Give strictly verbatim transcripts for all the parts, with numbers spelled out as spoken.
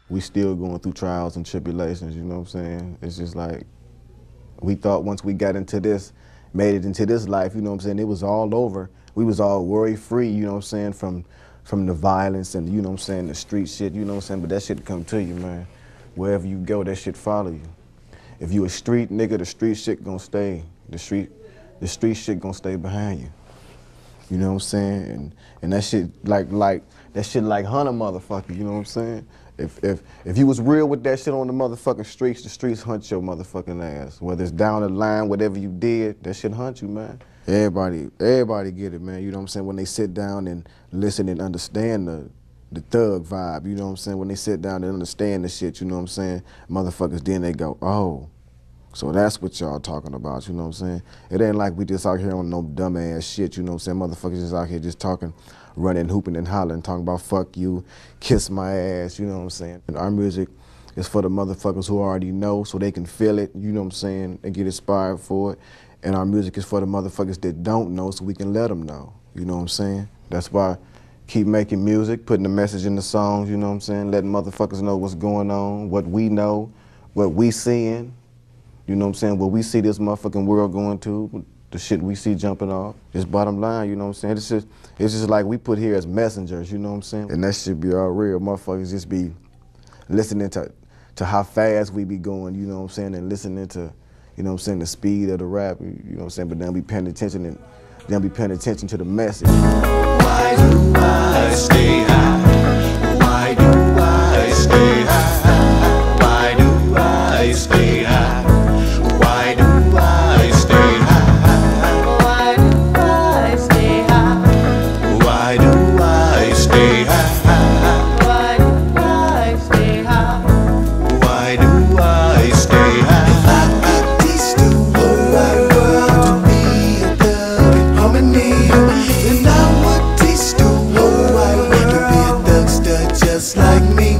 we still going through trials and tribulations, you know what I'm saying? It's just like, we thought once we got into this, made it into this life, you know what I'm saying, it was all over. We was all worry-free, you know what I'm saying, from from the violence and, you know what I'm saying, the street shit, you know what I'm saying, but that shit come to you, man. Wherever you go, that shit follow you. If you a street nigga, the street shit gonna stay. The street, the street shit gonna stay behind you. You know what I'm saying? And and that shit like like that shit like Hunter motherfucker, you know what I'm saying? If if if you was real with that shit on the motherfucking streets, the streets hunt your motherfucking ass. Whether it's down the line, whatever you did, that shit hunt you, man. Everybody, everybody get it, man. You know what I'm saying? When they sit down and listen and understand the the thug vibe, you know what I'm saying? When they sit down and understand the shit, you know what I'm saying? Motherfuckers, then they go, oh, so that's what y'all talking about, you know what I'm saying? It ain't like we just out here on no dumbass shit, you know what I'm saying? Motherfuckers just out here just talking, running, hooping and hollering, talking about fuck you, kiss my ass, you know what I'm saying? And our music is for the motherfuckers who already know so they can feel it, you know what I'm saying, and get inspired for it. And our music is for the motherfuckers that don't know so we can let them know, you know what I'm saying? That's why keep making music, putting the message in the songs, you know what I'm saying? Letting motherfuckers know what's going on, what we know, what we seeing, you know what I'm saying? What we see this motherfucking world going to, the shit we see jumping off. Just bottom line, you know what I'm saying? It's just, it's just like we put here as messengers, you know what I'm saying? And that shit be all real. Motherfuckers just be listening to, to how fast we be going, you know what I'm saying? And listening to, you know what I'm saying, the speed of the rap, you know what I'm saying? But they'll be paying attention and they'll be paying attention to the message. Why do I stay high? Why do I stay high? Why do I stay high? Why do I stay high? Why do I stay high? Why do I stay high? Why do I stay high? Why do I stay high? If I could teach the whole wide world to be a thug in harmony, then I would teach the whole wide world to be a thugster just like me.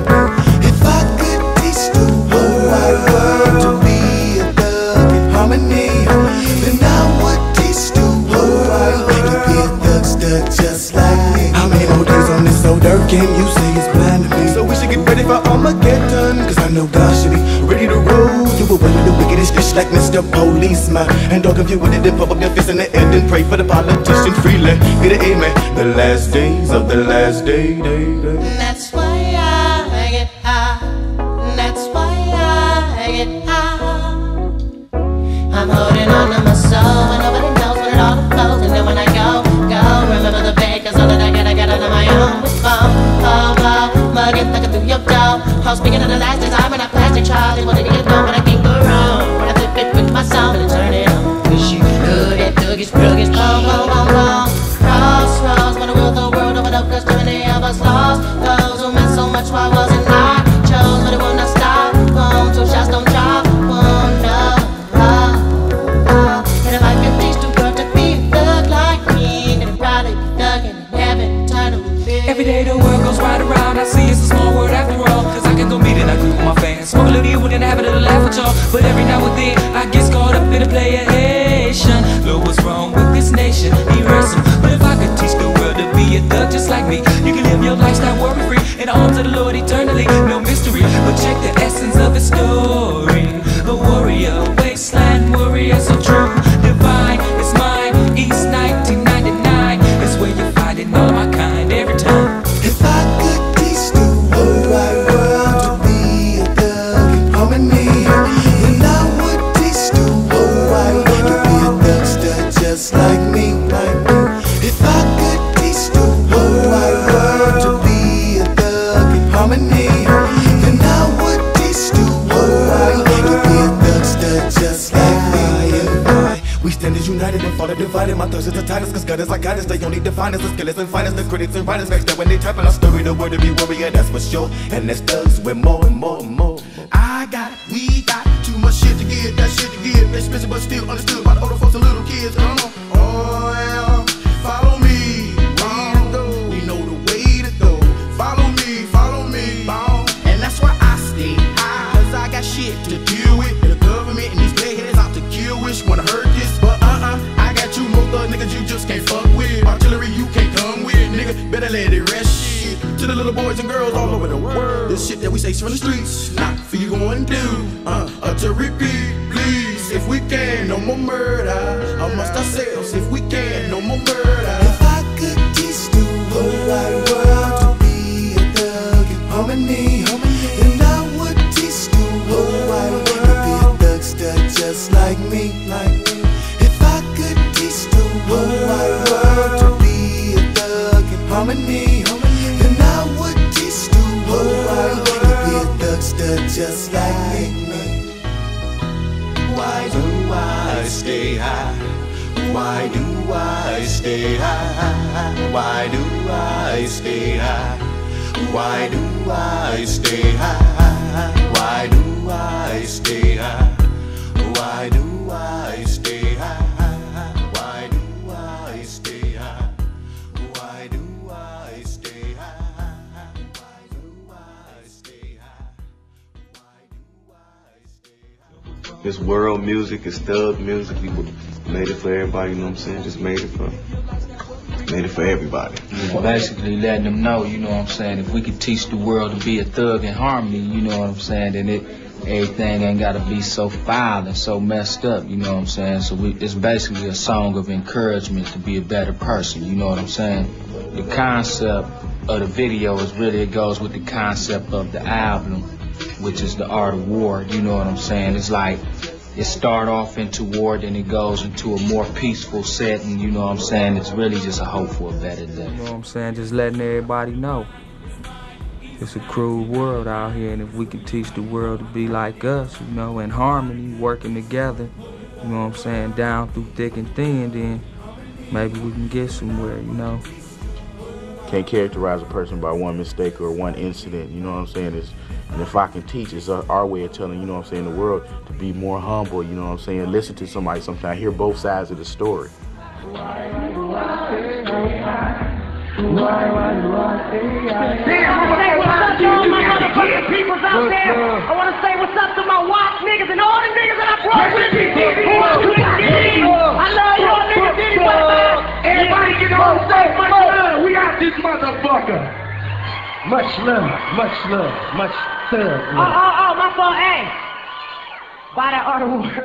If I could teach the whole wide world to be a thug in harmony, then I would teach the whole wide world to be a thugster just like me. How many more days on this old dirt game you say is blind to me? So we should get ready for Armageddon, cause I know God should be ready to roll. You were one of the wickedest fish like Mister Policeman. And dog, if you with it, then pop up your fist in the air and pray for the politician freely. Get an amen. The last days of the last day, day, day. That's why I get high. That's why I get high. I'm holding on to my soul and nobody knows when it all flows. And then when I go, go, remember the bed, cause all that I got, I got it on my own. With phone, oh, oh, mugging, thugging through your door. Oh, speaking of the last days, I'm in a plastic child. What did you know when I can't go wrong? When I flip it with my soul and turn it on. Cause you good at thuggish, druggish, boom, boom, boom, boom. Crossroads, when I rule the world over the cause too many of us lost. Those who meant so much while wasn't I chose, but it will not stop. Boom, two shots don't drop. Boom, no, oh, oh. And if I could teach the world to be a thug like me, then it'd probably be thugging in heaven, eternally. Every day the world goes right around, I see it's a small world after all. Cause I can go meet and I greet with my fans. Smoke a little you and have a little laugh with y'all. But every now and then I get caught up in a player Haitian. Look, what's wrong with this nation? Erase them. But if I could teach the world to be a thug just like me, you can live your lifestyle worry free in the arms of the Lord eternally. No mystery, but check the essence of his story. A warrior, wasteland warrior, so true, divine, it's mine. East nineteen ninety-nine, that's where you're fighting all my kind every time. If I could teach the whole wide world to be a thug in harmony, then I would teach the whole wide world to be a thugster just like me. If I could teach the whole wide world to be a thug in harmony, then I would teach the whole wide world to be a thugster just like me. We stand as united and fall divided. My thirst is the tightest, cause God is like guidance. They only define us, the skillers and finest, the critics and writers. Next that when they type in our story, the word to be warrior, that's for sure. And that's thugs with more and more and more. I got, we got too much shit to give, that shit to give. Expensive but still understood by the older folks and little kids. Come on, oh yeah, follow me. Oh, we know the way to go. Follow me, follow me. Oh. And that's why I stay high, cause I got shit to deal with. The government and these playheads out to kill, wish wanna hurt this. But uh-uh, I got two more thug niggas you just can't fuck with. Artillery you can't come with, nigga, better let it rest. Shit, to the little boys and girls all over the world, this shit shit that we say from the streets, not for you going to do. Uh, uh, to repeat, please, if we can, no more murder amongst ourselves. If we can, no more murder. If I could teach the whole wide world to be a thug in harmony, then I would teach the whole wide world to be a thugster just like me. If I could teach the whole wide world to be a thug in harmony, then I would teach the whole wide world to be a thugster just like me. Why do I stay high? Why do I stay high? Why do I stay high? Why do I stay high? Why do I stay high? Why do I stay high? Why do I stay high? Why do I stay high? Why do I stay high? Why do I stay high? This world music is thug music. We made it for everybody, you know what I'm saying? Just made it for made it for everybody. Yeah, basically letting them know, you know what I'm saying, if we could teach the world to be a thug in harmony, you know what I'm saying, then it everything ain't gotta be so foul and so messed up, you know what I'm saying? So we, it's basically a song of encouragement to be a better person, you know what I'm saying? The concept of the video is really, it goes with the concept of the album, which is The Art of War, you know what I'm saying? It's like, it start off into war, then it goes into a more peaceful setting, you know what I'm saying? It's really just a hope for a better day. You know what I'm saying? Just letting everybody know. It's a cruel world out here, and if we could teach the world to be like us, you know, in harmony, working together, you know what I'm saying, down through thick and thin, then maybe we can get somewhere, you know? Can't characterize a person by one mistake or one incident, you know what I'm saying? It's, and if I can teach, it's our way of telling, you know what I'm saying, the world to be more humble, you know what I'm saying? Listen to somebody sometimes, hear both sides of the story. Why, why do I stay high? Damn, I wanna say what's up to all my motherfucking peoples out there. I wanna say what's up to my watch niggas and all the niggas that I brought with me. I love y'all niggas anyway. Everybody get on stage, much love. We got this motherfucker. Much love, much love, much love. Oh, oh, oh, my fault, hey. Buy that Art of War.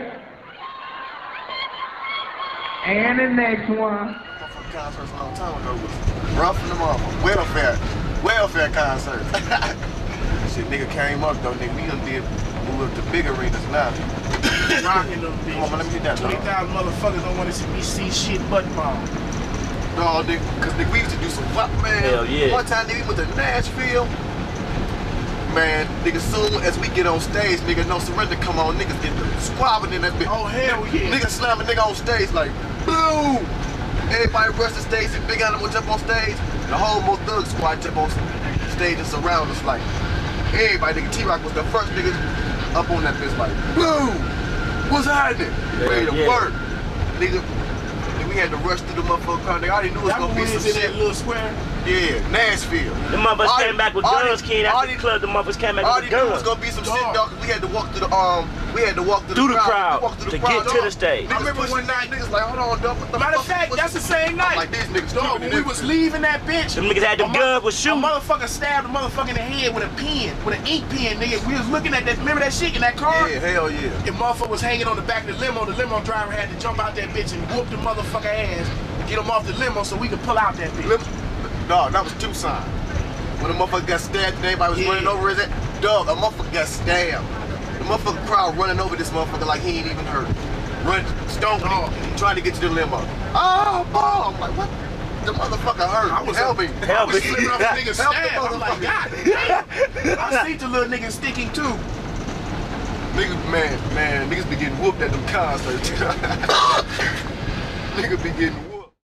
And the next one. Concerts a long time ago was roughing them up, welfare, welfare concerts. Shit, nigga came up though, nigga. We done did move up to big arenas now. Rocking them bitches. Come on, man, let me get that. twenty thousand motherfuckers don't want to see me see shit but bomb. No, nigga, cause nigga, we used to do some fuck, man. Hell yeah. One time, nigga, we went to Nashville. Man, nigga, soon as we get on stage, nigga, No Surrender come on, niggas get the squabbling in that bitch. Oh, hell yeah. Nigga slam a nigga on stage like, boom! Everybody rush the stage and Big Animal jump on stage. The whole Mo Thug squad jump on stage and surround us like, everybody, nigga, T-Rock was the first nigga up on that bitch like, boom! What's happening? Yeah, Ready to yeah. work. Nigga, we had to rush through the motherfucker crowd. Nigga, I already knew it was gonna be some shit. That little square? Yeah, Nashville. The motherfuckers Already- came back with already- guns, kid. After already- the club, the motherfuckers came back I with already knew it guns. was gonna be some Dog. shit, dog. 'Cause we had to walk through the um, we had to walk through, Through the the crowd, We walked through the to crowd, get to dog. the stage. Niggas pushing that niggas like, hold on, dog. What the Matter fuck? of fact, What's- that's the same night. Like these niggas Dog, stupid when and we was everything. leaving that bitch, Them niggas had them a mo- guns with a shooting. motherfucker stabbed a motherfucker in the head with a pen, with an ink pen, nigga. We was looking at that, remember that shit in that car? Yeah, hell yeah. The motherfucker was hanging on the back of the limo. The limo driver had to jump out that bitch and whoop the motherfucker ass and get him off the limo so we could pull out that bitch. Lim- Dog, that was Tucson. When the motherfucker got stabbed and everybody was Yeah. running over his ass. Dog, a motherfucker got stabbed. The motherfucker crowd running over this motherfucker like he ain't even hurt. Run, stomping him, trying to get to the limo. Oh, ball. I'm like, what? The motherfucker hurt. I was Help me. Help I was me. slipping off the nigga's Help the stab. I'm like, motherfucker. God damn. I see the little nigga sticking too. Niggas, man, man, niggas be getting whooped at them concerts. Niggas be getting